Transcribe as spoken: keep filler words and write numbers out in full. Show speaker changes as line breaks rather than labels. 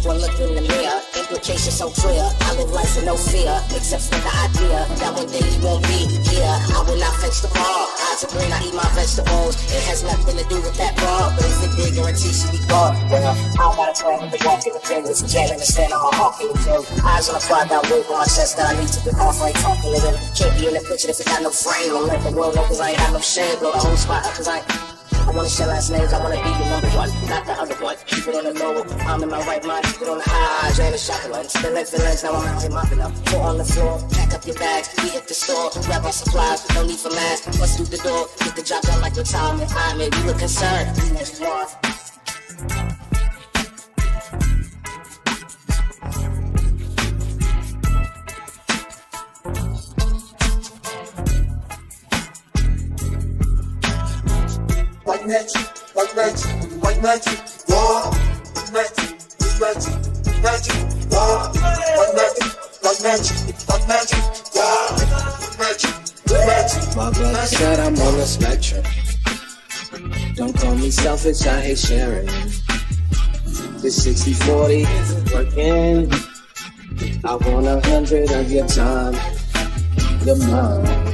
take one look in the mirror. Implications so clear. I live life with no fear, except for the idea that one day you won't be here. I will not fetch the ball. Eyes are green, I eat my vegetables. It has nothing to do with that ball, but if it did, guarantee she be gone. Well, I don't gotta plan with the walk in the fingers. Can't understand how my heart can feel. Eyes on a fly down weight on my chest that I need to get off right talking to them. Can't be in the picture if it got no frame. Don't let the world know cause I ain't got no shame. Blow the whole spot up cause I ain't. I wanna share last names, I wanna be the number one, not the other one. Keep it on the low, I'm in my right mind. Keep it on the high, drain the shotgun. Still in feelings, now I'm out here mopping up. Foot on the floor, pack up your bags. We hit the store, grab our supplies, no need for masks. Bust through the door, get the job done like the time. And I may be look concerned. Next one.
White magic, white magic, white magic, war, white magic, white magic, magic, war, white magic, white magic, white magic, war, white magic, white magic.
My brother said I'm on the spectrum. Don't call me selfish, I hate sharing. This sixty forty isn't working. I want a hundred of your time, your mind.